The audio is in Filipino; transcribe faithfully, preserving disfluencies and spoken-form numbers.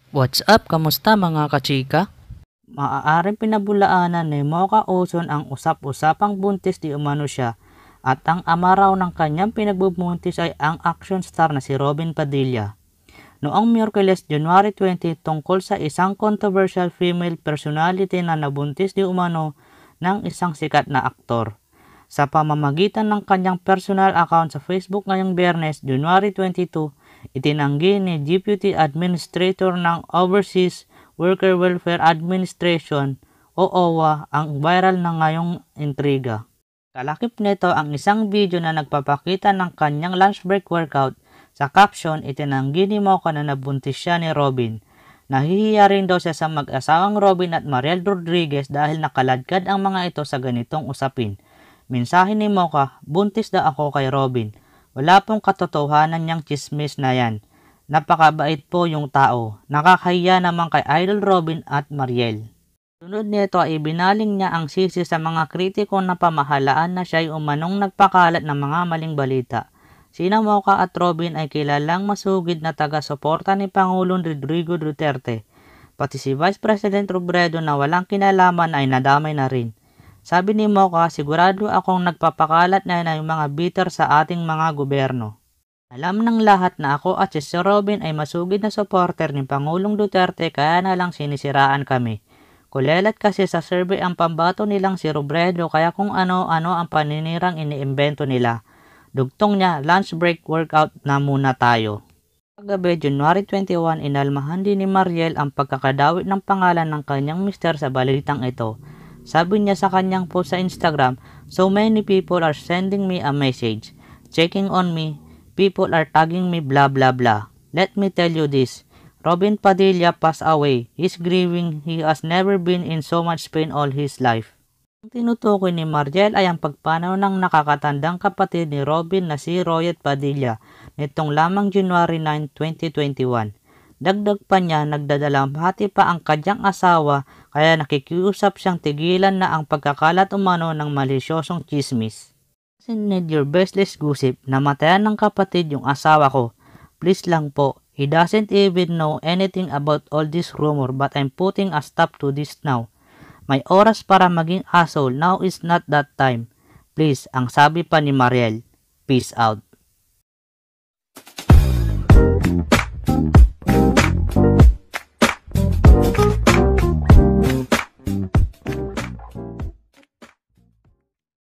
What's up? Kamusta mga kachika? Maaaring pinabulaanan ni Mocha Uson ang usap-usapang buntis di umano siya at ang ama raw ng kanyang pinagbubuntis ay ang action star na si Robin Padilla. Noong Miyerkules, January twenty, tungkol sa isang controversial female personality na nabuntis di umano ng isang sikat na aktor. Sa pamamagitan ng kanyang personal account sa Facebook ngayong Biyernes, January twenty-two, itinanggi ni Deputy Administrator ng Overseas Worker Welfare Administration o O W A ang viral na ngayong intriga. Kalakip nito ang isang video na nagpapakita ng kanyang lunch break workout. Sa caption, itinanggi ni Mocha na nabuntis siya ni Robin. Nahihiya rin daw siya sa mag-asawang Robin at Mariel Rodriguez dahil nakaladkad ang mga ito sa ganitong usapin. Mensahe ni Mocha, buntis daw ako kay Robin. Wala pong katotohanan niyang chismis na yan. Napakabait po yung tao. Nakakahiya naman kay Idol Robin at Mariel. Sunod nito ay ibinaling niya ang sisi sa mga kritiko na pamahalaan na siya ay umanong nagpakalat ng mga maling balita. Sina Mocha at Robin ay kilalang masugid na taga-suporta ni Pangulong Rodrigo Duterte. Pati si Vice President Robredo na walang kinalaman ay nadamay na rin. Sabi ni Mocha, sigurado akong nagpapakalat na ng mga bitter sa ating mga gobyerno. Alam ng lahat na ako at si Sir Robin ay masugid na supporter ni Pangulong Duterte kaya na lang sinisiraan kami. Kulelat kasi sa survey ang pambato nilang si Robredo kaya kung ano-ano ang paninirang iniimbento nila. Dugtong niya, lunch break workout na muna tayo. Kagabi, January twenty-one, inalmahan din ni Mariel ang pagkakadawit ng pangalan ng kanyang mister sa balitang ito. Sabi niya sa kanyang post sa Instagram, so many people are sending me a message, checking on me, people are tagging me blah blah blah. Let me tell you this, Robin Padilla passed away, he's grieving, he has never been in so much pain all his life. Ang tinutukoy ni Mariel ay ang pagpanaw ng nakakatandang kapatid ni Robin na si Royet Padilla nitong lamang January ninth, twenty twenty-one. Dagdag pa niya, nagdadalamhati pa ang kanyang asawa kaya nakikiusap siyang tigilan na ang pagkakalat umano ng malisyosong chismis. Need your baseless gossip, namatayan ng kapatid yung asawa ko. Please lang po, he doesn't even know anything about all this rumor but I'm putting a stop to this now. May oras para maging asshole, now is not that time. Please, ang sabi pa ni Mariel. Peace out.